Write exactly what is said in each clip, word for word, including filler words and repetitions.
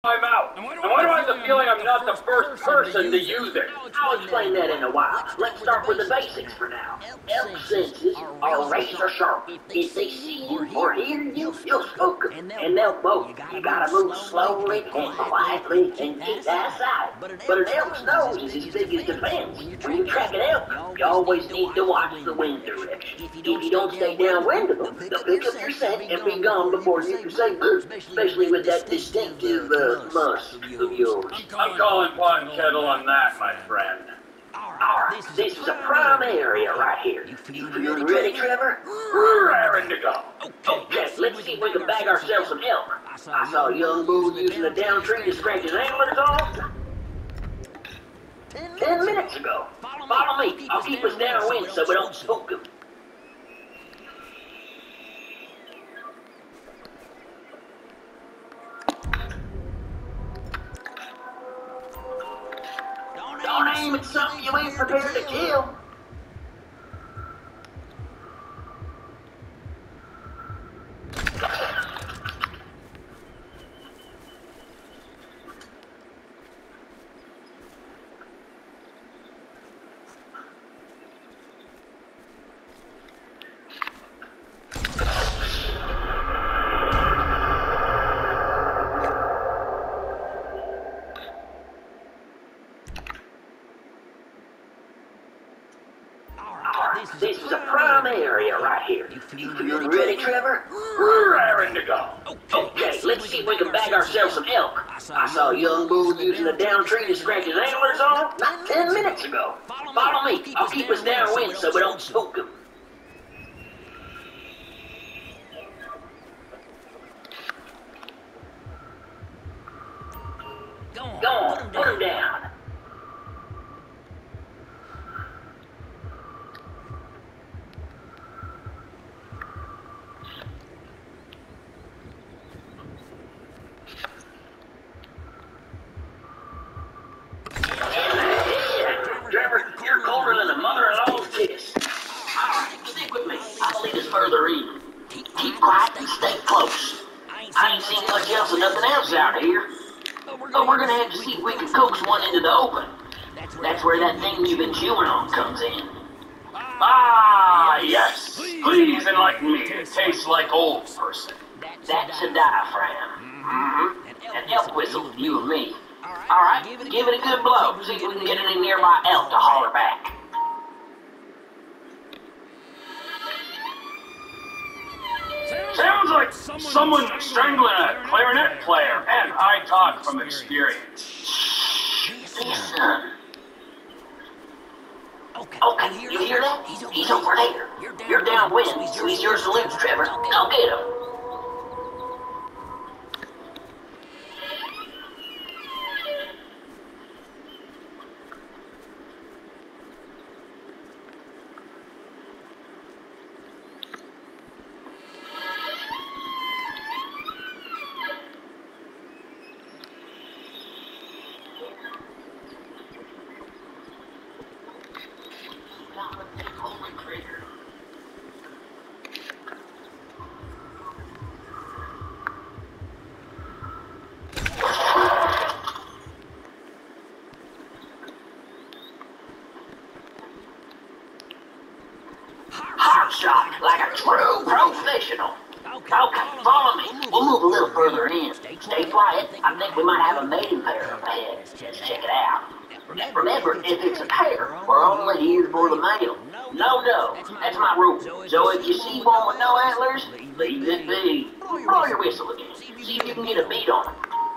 I'm out. And why do I have the feeling I'm not the first person to use it? I'll explain that in a while. Let's start with the basics for now. Elk senses are razor sharp. If they see you or hear you, you'll spook them. And they'll both. You gotta move slowly and quietly and keep that aside. But an elk's nose is as big as the fence. When you track an elk, you always need to watch the wind direction. If you don't stay downwind of them, they'll pick up your scent and be gone before you can say boo, especially with that distinctive uh, musk of yours. I'm calling pot and kettle on that, my friend. Alright, this is a prime area right here. You feeling ready, Trevor? We're raring to go. Okay, let's see if we can bag ourselves some elk. I saw a young bull using a down tree to scratch his antlers off ten minutes ago. Follow me. I'll keep us downwind so we don't spook him. Don't aim at something you ain't prepared to kill. This is a prime area right here. You feeling ready, Trevor? We're raring to go. Okay, let's see if we can bag ourselves some elk. I saw a young bull using a down tree to scratch his antlers off not ten minutes ago. Follow me. I'll keep us downwind so we don't spook him. Go on, put him down. Further in. Keep quiet and stay close. I ain't seen much else and nothing else out here. But we're gonna have to see if we can coax one into the open. That's where that thing you've been chewing on comes in. Ah, yes. Please enlighten me. It tastes like old person. That's a diaphragm. Mm-hmm. An elk whistle, you and me. Alright, give it a good blow. See if we can get any nearby elk to holler back. Sounds like someone strangling a clarinet player, and I talk from experience. Shh, listen. Okay, you hear that? He's over there. You're downwind, so he's yours to lose, Trevor. Go get him. Hard shot, like a true professional. Okay, follow me. We'll move a little further in. Stay quiet. I think we might have a mating pair up ahead. Let's check it out. Remember, if it's a pair, we're only here for the male. No, no, that's my rule. So if you see one with no antlers, leave it be. Blow your whistle again. See if you can get a beat on it.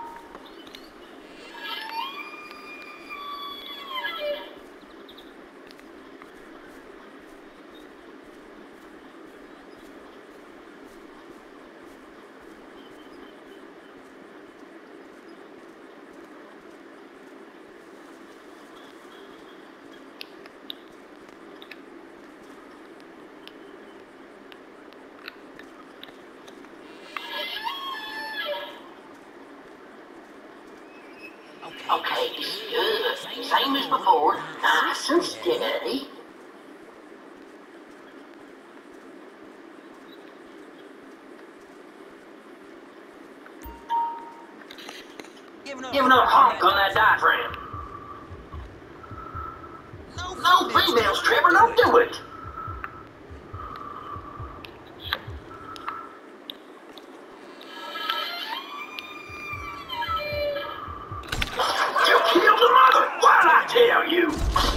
Okay, good. Same as before. Nice and steady. Give another honk on that diaphragm. No females, Trevor, don't do it. You killed the mother. Why did I tell you?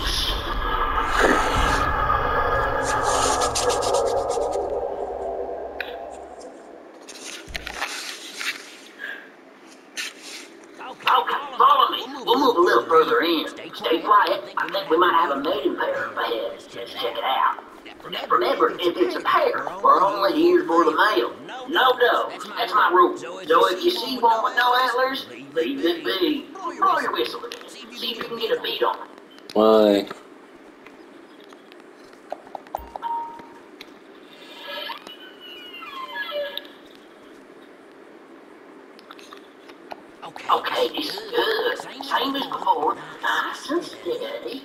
Okay, follow me. We'll move a little further in. Stay quiet. I think we might have a mating pair up ahead. Let's check it out. Remember, if it's a pair, we're only here for the male. No doe. That's my rule. So if you see one with no antlers, leave it be. Blow your whistle again. See if you can get a beat on it. Why? Okay, this is good. Same as before. Nice and steady.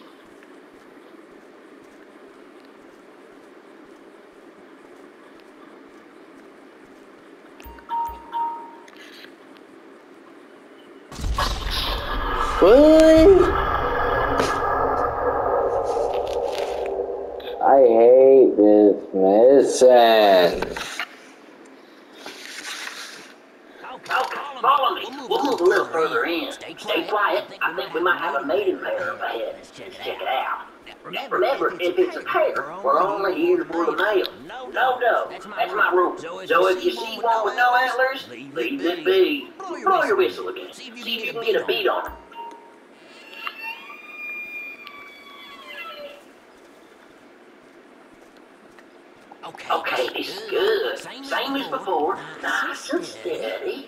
What? I hate this mission. Okay, follow me. We'll move a little further in. Stay quiet. I think we might have a mating pair up ahead. Let's check it out. Remember, if it's a pair, we're only here for the male. No doe. That's my rule. So if you see one with no antlers, leave it be. Blow your whistle again. See if you can get a beat on it. Okay, this is good. Same as before. Nice and steady.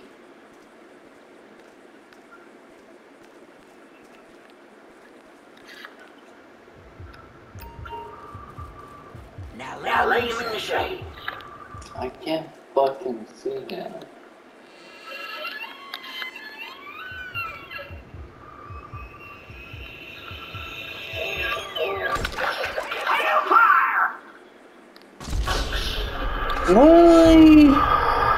Now lay him in the shade. I can't fucking see now. Hellfire! Why?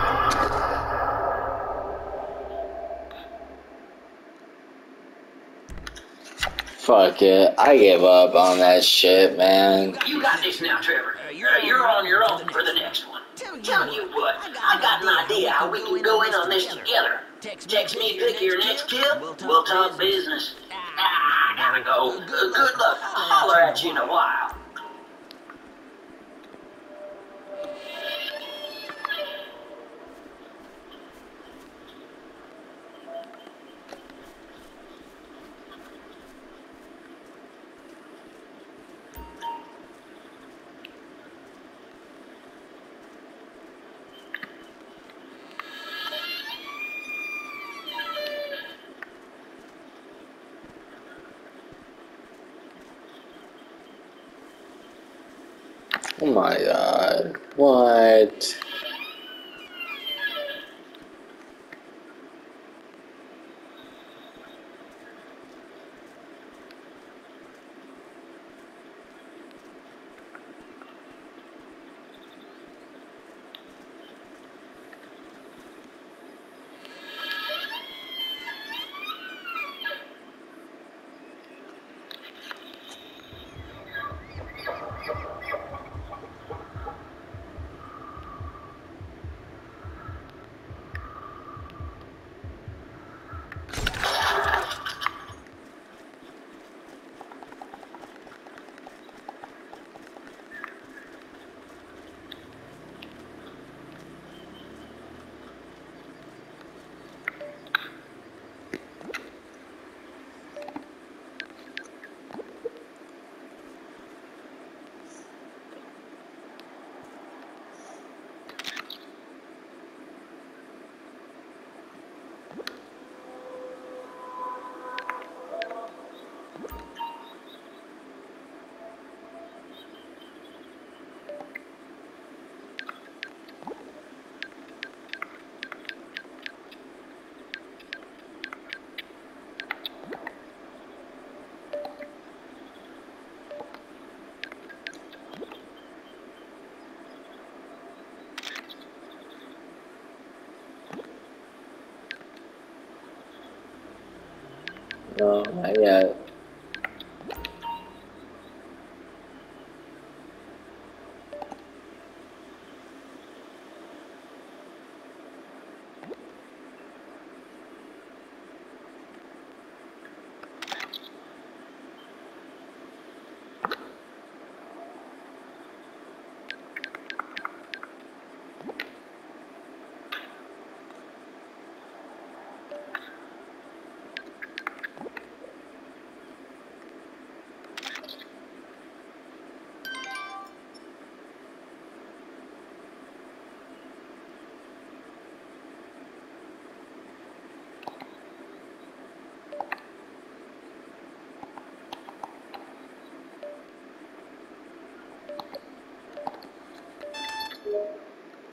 Fuck it. I give up on that shit, man. You got this now, Trevor. Uh, you're on your own for the next one. Tell you what, I got an idea how we can go in on this together. Text me, pick your next kill, we'll talk business. Ah, I gotta go. Good, good luck. I'll holler at you in a while. Oh my god. What? No, not yet.